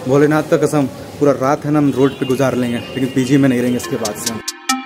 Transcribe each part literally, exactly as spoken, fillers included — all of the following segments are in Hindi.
भोलेनाथ का कसम पूरा रात है ना हम रोड पे गुजार लेंगे, लेकिन पीजी में नहीं रहेंगे इसके बाद से।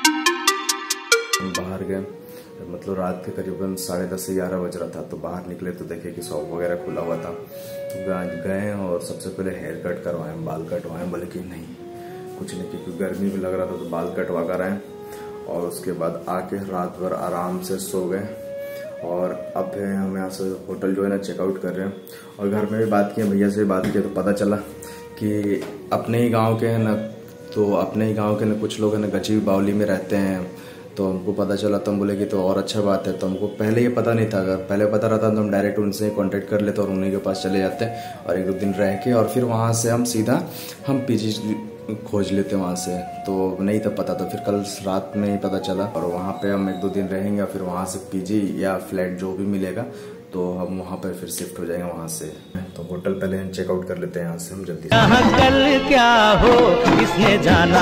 हम बाहर गए, मतलब रात के करीबन साढ़े दस से ग्यारह बज रहा था, तो बाहर निकले तो देखे कि शॉप वगैरह खुला हुआ था। तो आज गए और सबसे पहले हेयर कट करवाएं, बाल कटवाएं, बल्कि नहीं कुछ नहीं, क्योंकि गर्मी भी लग रहा था तो बाल कटवा कर आए। और उसके बाद आके रात भर आराम से सो गए। और अब हम यहाँ से होटल जो है ना चेकआउट कर रहे हैं। और घर में भी बात की, भैया से बात की तो पता चला कि अपने ही गांव के हैं ना, तो अपने ही गांव के ना कुछ लोग हैं ना गची बावली में रहते हैं। तो हमको पता चला तो हम बोले कि तो और अच्छा बात है। तो हमको पहले ये पता नहीं था, अगर पहले पता रहता तो हम डायरेक्ट उनसे ही कॉन्टेक्ट कर लेते और उन्हीं के पास चले जाते और एक दो दिन रह के और फिर वहाँ से हम सीधा हम पीजी खोज लेते वहाँ से। तो नहीं तब पता, तो फिर कल रात में ही पता चला। और वहाँ पे हम एक दो दिन रहेंगे और फिर वहाँ से पीजी या फ्लैट जो भी मिलेगा तो हम वहाँ पर फिर शिफ्ट हो जाएंगे वहाँ से। तो होटल पहले हम चेकआउट कर लेते हैं यहाँ से हम जल्दी। यहाँ कल क्या हो किसने जाना,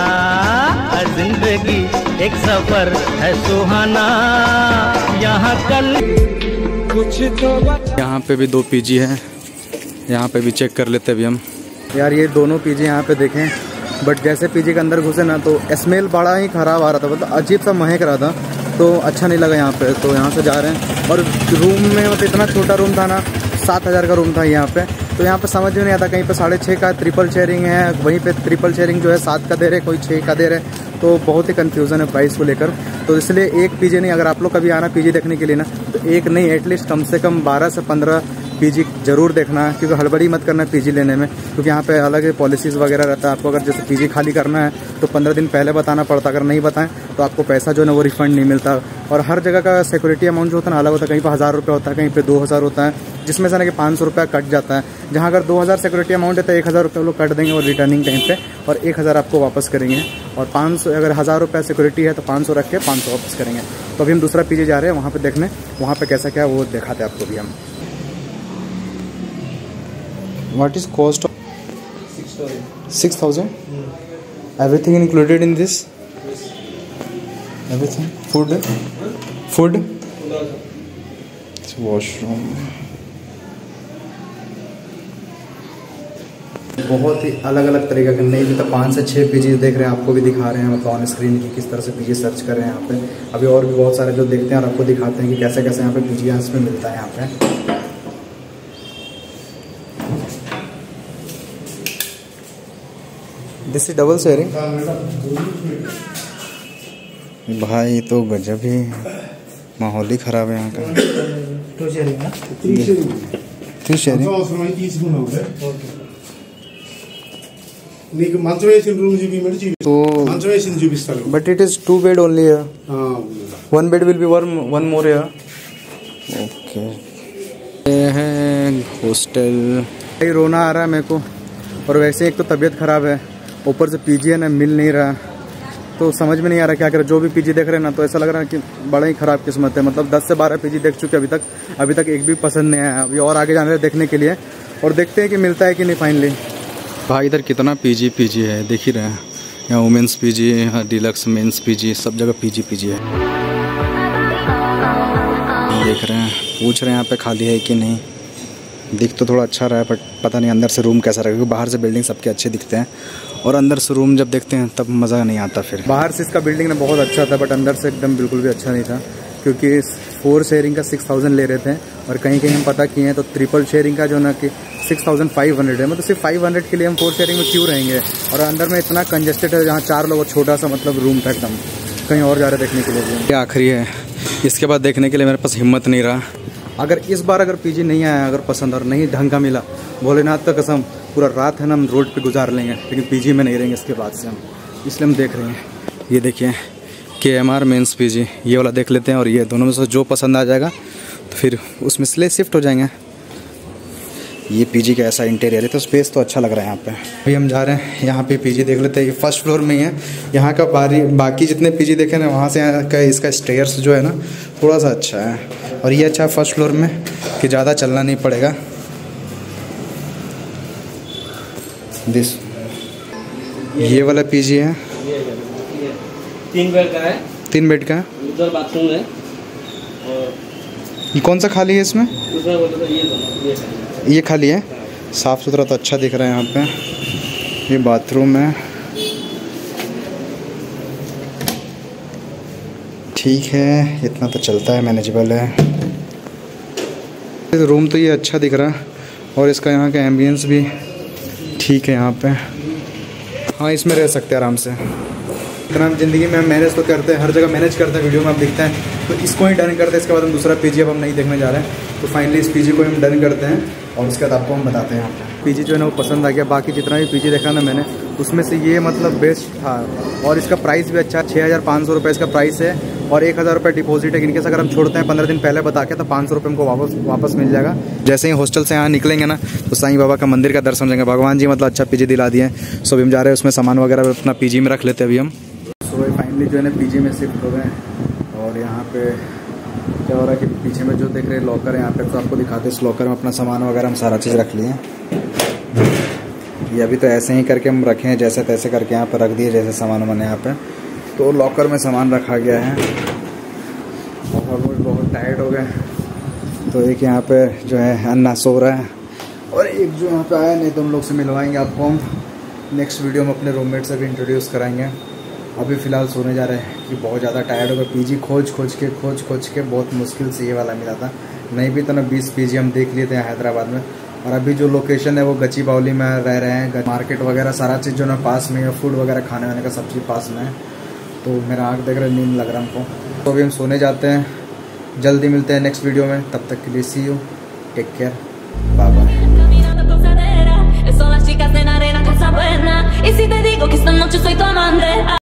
जिंदगी एक सफर है सुहाना। यहाँ कल कुछ तो यहाँ पे भी दो पीजी है, यहाँ पे भी चेक कर लेते अभी हम। यार ये दोनों पीजी यहाँ पे देखें, बट जैसे पीजी के अंदर घुसे ना तो स्मेल बड़ा ही खराब आ रहा था, मतलब अजीब सा महक रहा था, तो अच्छा नहीं लगा यहाँ पे। तो यहाँ से जा रहे हैं। और रूम में मतलब इतना छोटा रूम था ना, सात हज़ार का रूम था यहाँ पे। तो यहाँ पे समझ में नहीं आता, कहीं पे साढ़े छः का ट्रिपल शेयरिंग है, वहीं पे ट्रिपल शेयरिंग जो है सात का दे रहे, कोई छः का दे रहे। तो बहुत ही कन्फ्यूज़न है प्राइस को लेकर। तो इसलिए एक पीजी नहीं, अगर आप लोग कभी आना पीजी देखने के लिए ना, तो एक नहीं एटलीस्ट कम से कम बारह से पंद्रह पीजी जरूर देखना है, क्योंकि हड़बड़ी मत करना है पीजी लेने में, क्योंकि यहाँ पे अलग पॉलिसीज़ वगैरह रहता है। आपको अगर जैसे पीजी खाली करना है तो पंद्रह दिन पहले बताना पड़ता, अगर नहीं बताएं तो आपको पैसा जो है ना वो रिफंड नहीं मिलता। और हर जगह का सिक्योरिटी अमाउंट जो होता है ना अलग होता है, कहीं पर हज़ार रुपये होता है, कहीं पे दो हज़ार होता है, जिसमें से ना कि पाँच सौ रुपया कट जाता है। जहाँ अगर दो हज़ार सिक्योरिटी अमाउंट है तो एक हज़ार रुपये लोग कट देंगे और रिटर्निंग टाइम पे, और एक हज़ार आपको वापस करेंगे। और पाँच सौ अगर हज़ार रुपये सिक्योरिटी है तो पाँच सौ रख के पाँच सौ वापस करेंगे। तो अभी हम दूसरा पीजी जा रहे हैं वहाँ पर देखने, वहाँ पर कैसा क्या वो दिखाते हैं आपको भी हम। What is cost of six thousand? Everything included in this? Everything? Food? Food? Washroom. बहुत ही अलग अलग तरीके के नहीं भी तो पाँच से छः पीजी देख रहे हैं, आपको भी दिखा रहे हैं मतलब ऑन स्क्रीन की किस तरह से पीजी सर्च कर रहे हैं यहाँ पे। अभी और भी बहुत सारे जो देखते हैं और आपको दिखाते हैं कि कैसे कैसे यहाँ पे पीजी यहाँ पे मिलता है यहाँ पे। This is double sharing. भाई तो गजब ही माहौल ही खराब है यहाँ का। टू शेयरिंग ना? Three sharing. तो but it is two bed only है, one bed will be one one more है। ओके ये है हॉस्टल। रोना आ रहा है मेरे को, और वैसे एक तो तबीयत खराब है, ऊपर से पीजी है ना मिल नहीं रहा, तो समझ में नहीं आ रहा क्या करें। जो भी पीजी देख रहे हैं ना तो ऐसा लग रहा है कि बड़ा ही ख़राब किस्मत है। मतलब दस से बारह पीजी देख चुके अभी तक, अभी तक एक भी पसंद नहीं आया। अभी और आगे जाने रहे देखने के लिए, और देखते हैं कि मिलता है कि नहीं फाइनली। भाई इधर कितना पीजी पीजी है, देख ही रहे हैं। यहाँ वुमेंस पीजी, यहाँ डिलक्स मेंस पीजी, सब जगह पीजी पीजी है। देख रहे हैं, पूछ रहे हैं यहाँ पे खाली है कि नहीं। दिख तो थोड़ा अच्छा रहा है, बट पता नहीं अंदर से रूम कैसा रहेगा, क्योंकि बाहर से बिल्डिंग सबके अच्छे दिखते हैं और अंदर से रूम जब देखते हैं तब मज़ा नहीं आता। फिर बाहर से इसका बिल्डिंग ना बहुत अच्छा था, बट अंदर से एकदम बिल्कुल भी अच्छा नहीं था, क्योंकि फोर शेयरिंग का सिक्स थाउजेंड ले रहे थे, और कहीं कहीं हम पता किए हैं तो ट्रिपल शेयरिंग का जो ना कि सिक्स थाउजेंड फाइव हंड्रेड है। मतलब सिर्फ फाइव हंड्रेड के लिए हम फोर शेयरिंग में क्यों रहेंगे। और अंदर में इतना कंजेस्टेड है, जहाँ चार लोग, छोटा सा मतलब रूम था एकदम। कहीं और जा रहे देखने के लिए। ये आखिरी है, इसके बाद देखने के लिए मेरे पास हिम्मत नहीं रहा। अगर इस बार अगर पीजी नहीं आया, अगर पसंद और नहीं ढंग का मिला, भोलेनाथ का कसम पूरा रात है ना हम रोड पे गुजार लेंगे, लेकिन पीजी में नहीं रहेंगे इसके बाद से हम। इसलिए हम देख रहे हैं, ये देखिए के एम आर मेंस पीजी, ये वाला देख लेते हैं। और ये दोनों में से जो पसंद आ जाएगा तो फिर उसमें से शिफ्ट हो जाएंगे। ये पीजी का ऐसा इंटीरियर है, तो स्पेस तो अच्छा लग रहा है यहाँ पे। अभी हम जा रहे हैं यहाँ पे पीजी देख लेते हैं। ये फर्स्ट फ्लोर में ही है। यहाँ का बारी बाकी जितने पीजी देखे ना, वहाँ से यहाँ का इसका स्टेयर्स जो है ना थोड़ा सा अच्छा है, और ये अच्छा है फर्स्ट फ्लोर में कि ज़्यादा चलना नहीं पड़ेगा। दिस ये वाला पीजी है, तीन बेड का है। तीन बेड का है, उधर बाथरूम है। और ये कौन सा खाली है इसमें? दूसरा बोलते तो ये दोनों ये ये खाली है। साफ़ सुथरा तो अच्छा दिख रहा है यहाँ पे। ये बाथरूम है, ठीक है, इतना तो चलता है, मैनेजेबल है। रूम तो ये अच्छा दिख रहा है और इसका यहाँ का एम्बियंस भी ठीक है यहाँ पे। हाँ, इसमें रह सकते हैं आराम से। इतना हम ज़िंदगी में हम मैनेज तो करते हैं, हर जगह मैनेज करते हैं, वीडियो में आप दिखते हैं। तो इसको ही डन करते हैं, इसके बाद हम दूसरा पीजी अब हम नहीं देखने जा रहे हैं। तो फाइनली इस पीजी को हम डन करते हैं और उसके बाद आपको हम बताते हैं। यहाँ पे पीजी जो है ना वो पसंद आ गया। बाकी जितना भी पीजी देखा ना मैंने, उसमें से ये मतलब बेस्ट था और इसका प्राइस भी अच्छा, छः हज़ार पाँच सौ रुपये इसका प्राइस है और एक हज़ार रुपये डिपॉजिट है। इनकेस अगर हम छोड़ते हैं पंद्रह दिन पहले बता के तो पाँच सौ रुपये हमको वापस वापस मिल जाएगा। जैसे ही हॉस्टल से यहाँ निकलेंगे ना तो साईं बाबा का मंदिर का दर्शन लेंगे। भगवान जी मतलब अच्छा पीजी दिला दिए। सो अभी हम जा रहे हैं, उसमें सामान वगैरह अपना पीजी में रख लेते हैं अभी हम। सो फाइनली जो है ना पीजी में शिफ्ट हो गए और यहाँ पे क्या हो रहा है कि पीछे में जो देख रहे हैं लॉकर है यहाँ पे, तो आपको दिखाते हैं। इस लॉकर में अपना सामान वगैरह हम सारा चीज़ रख लिए। ये अभी तो ऐसे ही करके हम रखे हैं, जैसे तैसे करके यहाँ पे रख दिए जैसे सामान मैंने यहाँ पे। तो लॉकर में सामान रखा गया है और वो बहुत टायर्ड हो गए। तो एक यहाँ पे जो है अन्ना सो रहा है और एक जो यहाँ पे आया, नहीं तो उन लोग से मिलवाएंगे आपको हम नेक्स्ट वीडियो में। अपने रूममेट से भी इंट्रोड्यूस कराएंगे। अभी फ़िलहाल सोने जा रहे हैं कि बहुत ज़्यादा टायर्ड हो गए। पीजी खोज खोज के खोज खोज के बहुत मुश्किल से ये वाला मिला था। नहीं भी तो ना बीस पीजी हम देख लिए थे हैदराबाद में। और अभी जो लोकेशन है वो गच्चीबावली में रह रहे हैं। मार्केट वगैरह सारा चीज़ जो ना पास में है, फूड वगैरह खाने वाने का सब चीज़ पास में है। तो मेरा आँख देख रहा है, नींद लग रहा है हमको। तो अभी हम सोने जाते हैं। जल्दी मिलते हैं नेक्स्ट वीडियो में, तब तक के लिए see you, take care, bye bye. Son las chicas de la arena, cosa buena. Y si te digo que esta noche soy tu amante.